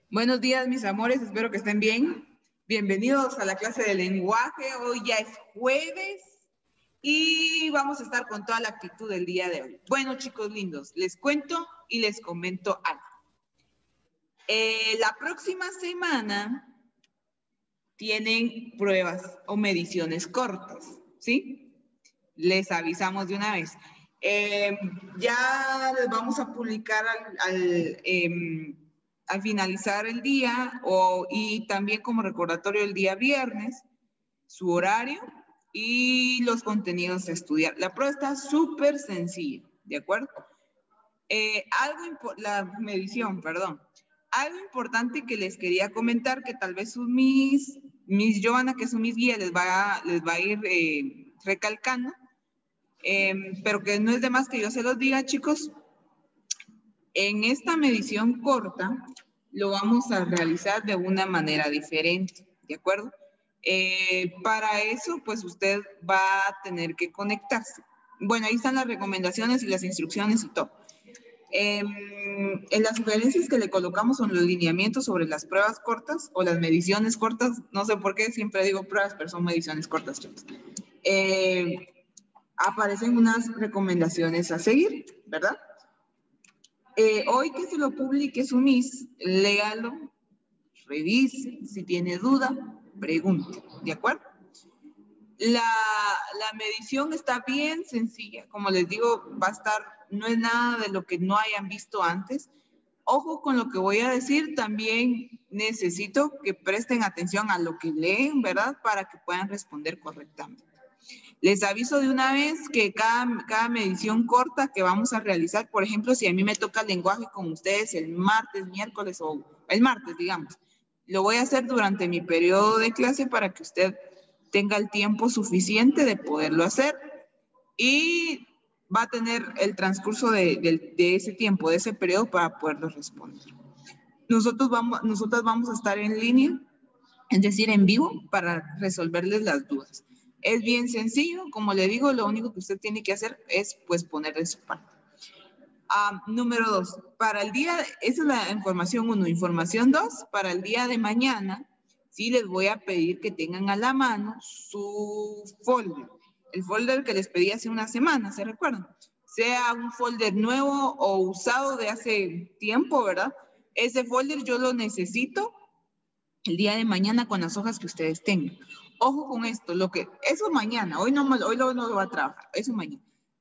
Buenos días, mis amores, espero que estén bien. Bienvenidos a la clase de lenguaje. Hoy ya es jueves y vamos a estar con toda la actitud del día de hoy. Bueno, chicos lindos, les cuento y les comento algo. La próxima semana tienen pruebas o mediciones cortas, ¿sí? Les avisamos de una vez. Ya les vamos a publicar al finalizar el día y también como recordatorio el día viernes, su horario y los contenidos a estudiar. La prueba está súper sencilla, ¿de acuerdo? La medición, perdón. Algo importante que les quería comentar, que tal vez su Miss Joana, que es su Miss Guía, les va a ir recalcando, pero que no es de más que yo se los diga, chicos. En esta medición corta lo vamos a realizar de una manera diferente, ¿de acuerdo? Para eso, pues usted va a tener que conectarse. Bueno, ahí están las recomendaciones y las instrucciones y todo. En las sugerencias que le colocamos son los lineamientos sobre las pruebas cortas o las mediciones cortas. No sé por qué siempre digo pruebas, pero son mediciones cortas, chicos. Aparecen unas recomendaciones a seguir, ¿verdad? Hoy que se lo publique su Miss, léalo, revise, si tiene duda, pregunte, ¿de acuerdo? La medición está bien sencilla, como les digo, va a estar, no es nada de lo que no hayan visto antes. Ojo con lo que voy a decir, también necesito que presten atención a lo que leen, ¿verdad? Para que puedan responder correctamente. Les aviso de una vez que cada medición corta que vamos a realizar, por ejemplo, si a mí me toca lenguaje con ustedes el martes, miércoles o el martes, digamos, lo voy a hacer durante mi periodo de clase para que usted tenga el tiempo suficiente de poderlo hacer y va a tener el transcurso de ese tiempo, de ese periodo para poderlo responder. Nosotras vamos a estar en línea, es decir, en vivo, para resolverles las dudas. Es bien sencillo, como le digo, lo único que usted tiene que hacer es pues poner de su parte. Número 2, para el día, esa es la información 1. Información 2, para el día de mañana, sí les voy a pedir que tengan a la mano su folder. El folder que les pedí hace una semana, ¿se recuerdan? Sea un folder nuevo o usado de hace tiempo, ¿verdad? Ese folder yo lo necesito el día de mañana con las hojas que ustedes tengan. Ojo con esto, eso mañana, hoy no lo va a trabajar, eso mañana.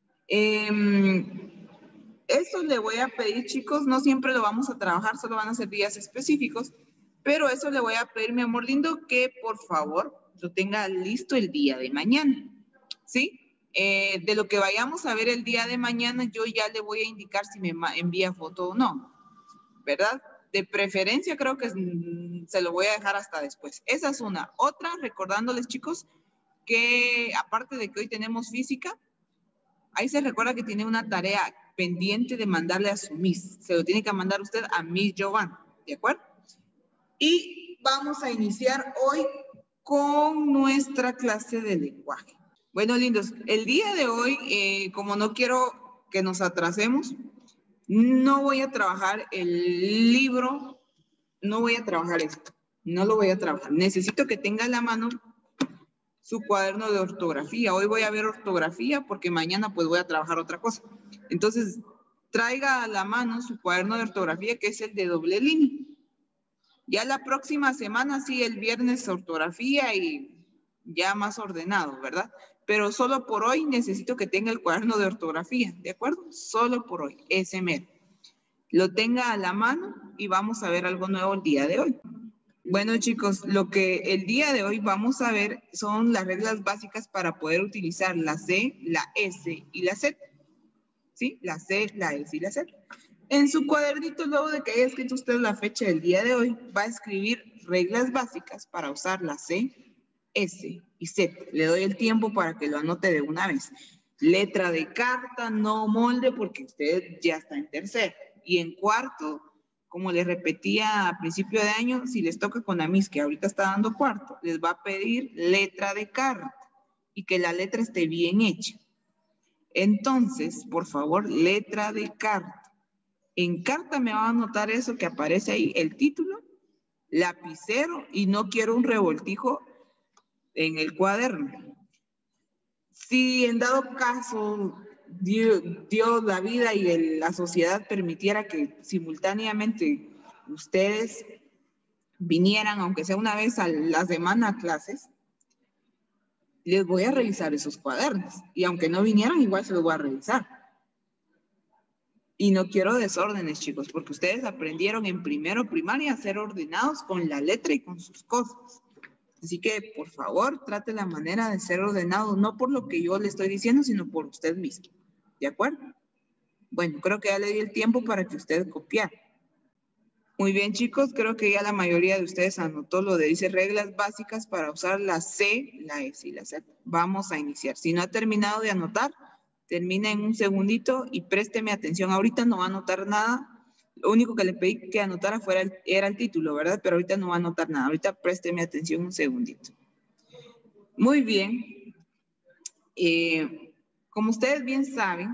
Eso le voy a pedir, chicos, no siempre lo vamos a trabajar, solo van a ser días específicos, pero eso le voy a pedir, mi amor lindo, que por favor lo tenga listo el día de mañana, ¿sí? De lo que vayamos a ver el día de mañana, yo ya le voy a indicar si me envía foto o no, ¿verdad? De preferencia creo que se lo voy a dejar hasta después. Esa es una. Otra, recordándoles, chicos, que aparte de que hoy tenemos física, ahí se recuerda que tiene una tarea pendiente de mandarle a su Miss. Se lo tiene que mandar usted a Miss Giovanna, ¿de acuerdo? Y vamos a iniciar hoy con nuestra clase de lenguaje. Bueno, lindos, el día de hoy, como no quiero que nos atrasemos, no voy a trabajar el libro, no voy a trabajar esto, no lo voy a trabajar. Necesito que tenga a la mano su cuaderno de ortografía. Hoy voy a ver ortografía porque mañana pues voy a trabajar otra cosa. Entonces, traiga a la mano su cuaderno de ortografía, que es el de doble línea. Ya la próxima semana, sí, el viernes ortografía y ya más ordenado, ¿verdad? Pero solo por hoy necesito que tenga el cuaderno de ortografía, ¿de acuerdo? Solo por hoy, ese mero. Lo tenga a la mano y vamos a ver algo nuevo el día de hoy. Bueno, chicos, lo que el día de hoy vamos a ver son las reglas básicas para poder utilizar la C, la S y la Z. ¿Sí? La C, la S y la Z. En su cuadernito, luego de que haya escrito usted la fecha del día de hoy, va a escribir reglas básicas para usar la C, S y Z. Le doy el tiempo para que lo anote de una vez. Letra de carta, no molde, porque usted ya está en tercero. Y en cuarto, como les repetía a principio de año, si les toca con la Miss, que ahorita está dando cuarto, les va a pedir letra de carta y que la letra esté bien hecha. Entonces, por favor, letra de carta. En carta me va a anotar eso que aparece ahí, el título lapicero y no quiero un revoltijo en el cuaderno. Si en dado caso Dios, la vida y la sociedad permitiera que simultáneamente ustedes vinieran, aunque sea una vez a la semana a clases, les voy a revisar esos cuadernos. Y aunque no vinieran, igual se los voy a revisar. Y no quiero desórdenes, chicos, porque ustedes aprendieron en primero primaria a ser ordenados con la letra y con sus cosas. Así que, por favor, trate la manera de ser ordenado, no por lo que yo le estoy diciendo, sino por usted mismo. ¿De acuerdo? Bueno, creo que ya le di el tiempo para que usted copiara. Muy bien, chicos, creo que ya la mayoría de ustedes anotó lo de dice reglas básicas para usar la C, la S y la Z. Vamos a iniciar. Si no ha terminado de anotar, termina en un segundito y présteme atención. Ahorita no va a anotar nada. Lo único que le pedí que anotara era el título, ¿verdad? Pero ahorita no va a anotar nada. Ahorita présteme atención un segundito. Muy bien. Como ustedes bien saben,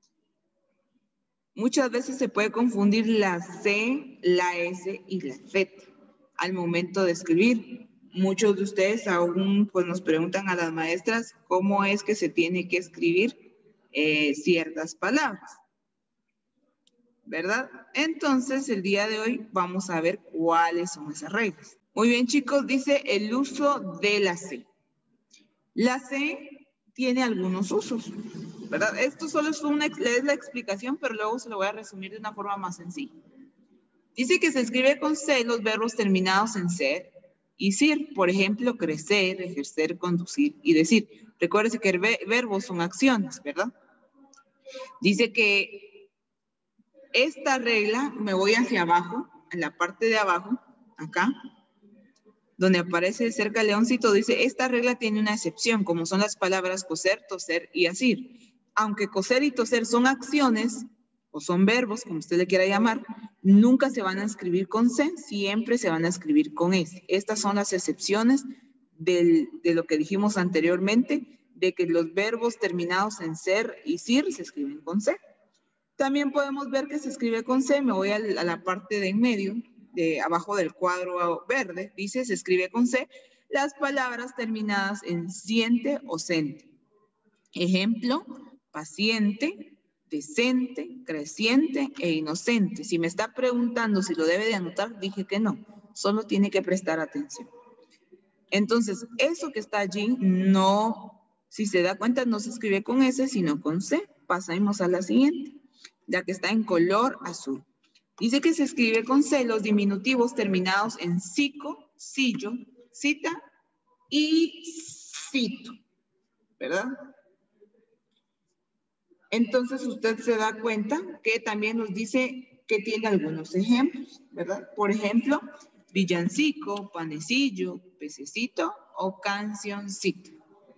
muchas veces se puede confundir la C, la S y la Z al momento de escribir. Muchos de ustedes aún pues, nos preguntan a las maestras cómo es que se tiene que escribir ciertas palabras, ¿verdad? Entonces, el día de hoy vamos a ver cuáles son esas reglas. Muy bien, chicos, dice el uso de la C. La C tiene algunos usos, ¿verdad? Esto solo es la explicación, pero luego se lo voy a resumir de una forma más sencilla. Dice que se escribe con C los verbos terminados en ser y sir. Por ejemplo, crecer, ejercer, conducir y decir. Recuérdese que verbos son acciones, ¿verdad? Dice que esta regla, me voy hacia abajo, en la parte de abajo, acá, donde aparece cerca el leoncito, dice, esta regla tiene una excepción, como son las palabras coser, toser y asir. Aunque coser y toser son acciones, o son verbos, como usted le quiera llamar, nunca se van a escribir con C, siempre se van a escribir con S. Estas son las excepciones de lo que dijimos anteriormente, de que los verbos terminados en ser y sir se escriben con C. También podemos ver que se escribe con C, me voy a la parte de en medio, de abajo del cuadro verde, dice, se escribe con C, las palabras terminadas en siente o sente. Ejemplo, paciente, decente, creciente e inocente. Si me está preguntando si lo debe de anotar, dije que no, solo tiene que prestar atención. Entonces, eso que está allí, no, si se da cuenta, no se escribe con S, sino con C. Pasamos a la siguiente, ya que está en color azul. Dice que se escribe con C los diminutivos terminados en cico, sillo, cita y cito, ¿verdad? Entonces usted se da cuenta que también nos dice que tiene algunos ejemplos, ¿verdad? Por ejemplo, villancico, panecillo, pececito o cancioncito.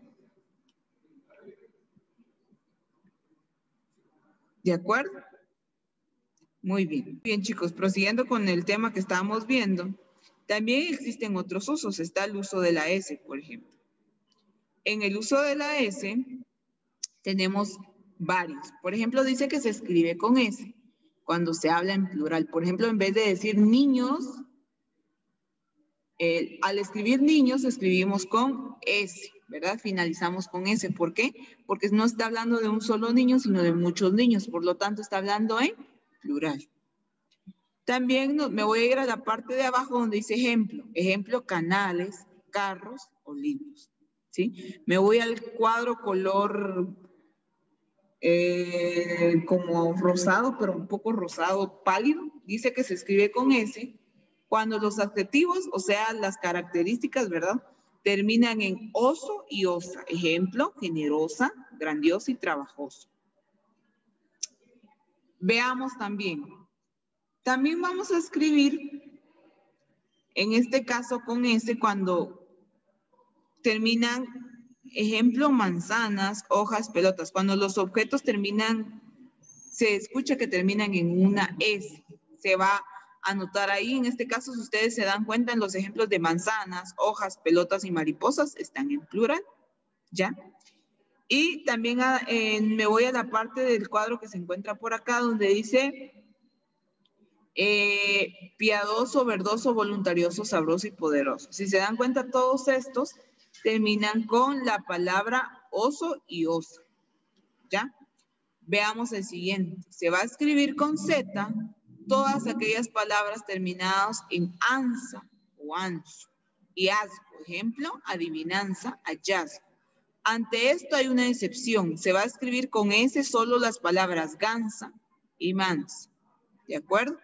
¿De acuerdo? Muy bien. Bien, chicos, prosiguiendo con el tema que estábamos viendo, también existen otros usos. Está el uso de la S, por ejemplo. En el uso de la S tenemos varios. Por ejemplo, dice que se escribe con S cuando se habla en plural. Por ejemplo, en vez de decir niños, al escribir niños escribimos con S, ¿verdad? Finalizamos con S. ¿Por qué? Porque no está hablando de un solo niño, sino de muchos niños. Por lo tanto, está hablando en plural. También me voy a ir a la parte de abajo donde dice ejemplo. Ejemplo, canales, carros o libros. ¿Sí? Me voy al cuadro color como rosado, pero un poco rosado pálido. Dice que se escribe con S. Cuando los adjetivos, o sea, las características, ¿verdad? Terminan en oso y osa. Ejemplo, generosa, grandiosa y trabajoso. Veamos también. También vamos a escribir, en este caso con S, cuando terminan, ejemplo, manzanas, hojas, pelotas. Cuando los objetos terminan, se escucha que terminan en una S. Se va a anotar ahí, en este caso, si ustedes se dan cuenta, en los ejemplos de manzanas, hojas, pelotas y mariposas, están en plural, ¿ya? Y también me voy a la parte del cuadro que se encuentra por acá, donde dice Piadoso, verdoso, voluntarioso, sabroso y poderoso. Si se dan cuenta, todos estos terminan con la palabra oso y osa. ¿Ya? Veamos el siguiente. Se va a escribir con Z todas aquellas palabras terminadas en ansa o anso. Y asco, ejemplo, adivinanza, hallazgo. Ante esto hay una excepción. Se va a escribir con S solo las palabras gansa y mansa. ¿De acuerdo?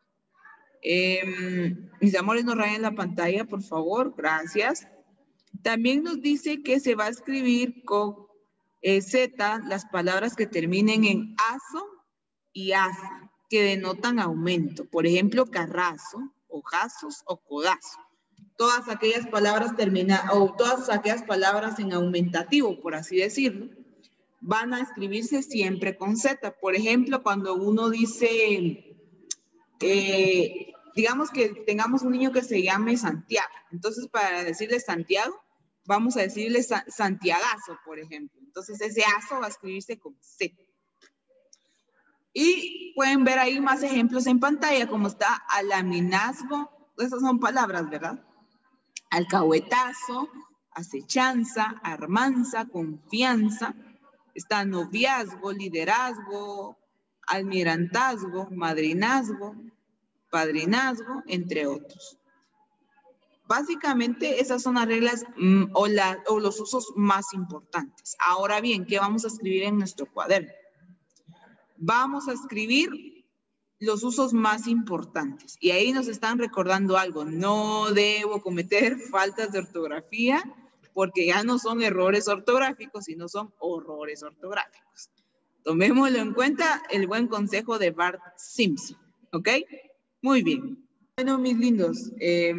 Mis amores, no rayen la pantalla, por favor. Gracias. También nos dice que se va a escribir con Z las palabras que terminen en aso y asa, que denotan aumento. Por ejemplo, carrazo, ojazos o codazo. Todas aquellas palabras todas aquellas palabras en aumentativo, por así decirlo, van a escribirse siempre con Z. Por ejemplo, cuando uno dice, digamos que tengamos un niño que se llame Santiago. Entonces, para decirle Santiago, vamos a decirle Santiagazo, por ejemplo. Entonces, ese aso va a escribirse con Z. Y pueden ver ahí más ejemplos en pantalla, como está alaminazgo. Esas son palabras, ¿verdad? Alcahuetazo, acechanza, armanza, confianza. Está noviazgo, liderazgo, almirantazgo, madrinazgo, padrinazgo, entre otros. Básicamente esas son las reglas o los usos más importantes. Ahora bien, ¿qué vamos a escribir en nuestro cuaderno? Vamos a escribir los usos más importantes. Y ahí nos están recordando algo. No debo cometer faltas de ortografía porque ya no son errores ortográficos, sino son horrores ortográficos. Tomémoslo en cuenta, el buen consejo de Bart Simpson. ¿Ok? Muy bien. Bueno, mis lindos,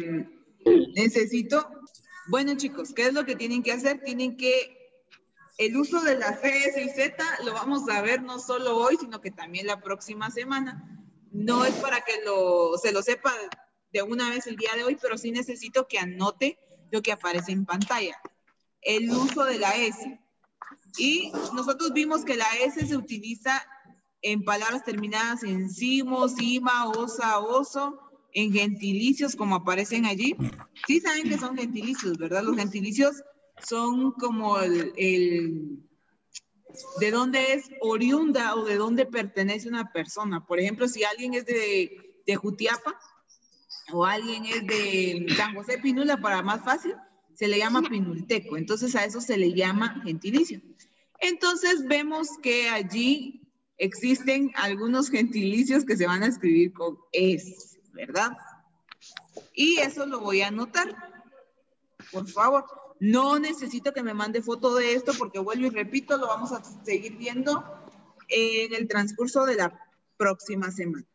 bueno chicos, ¿qué es lo que tienen que hacer? El uso de las C, S y Z lo vamos a ver no solo hoy, sino que también la próxima semana. No es para que se lo sepa de una vez el día de hoy, pero sí necesito que anote lo que aparece en pantalla. El uso de la S. Y nosotros vimos que la S se utiliza en palabras terminadas en simo, sima, osa, oso, en gentilicios como aparecen allí. Sí saben que son gentilicios, ¿verdad? Los gentilicios son como de dónde es oriunda o de dónde pertenece una persona. Por ejemplo, si alguien es de Jutiapa o alguien es de San José Pinula, para más fácil, se le llama pinulteco. Entonces a eso se le llama gentilicio. Entonces vemos que allí existen algunos gentilicios que se van a escribir con S, ¿verdad? Y eso lo voy a anotar. Por favor, no necesito que me mande foto de esto porque vuelvo y repito, lo vamos a seguir viendo en el transcurso de la próxima semana.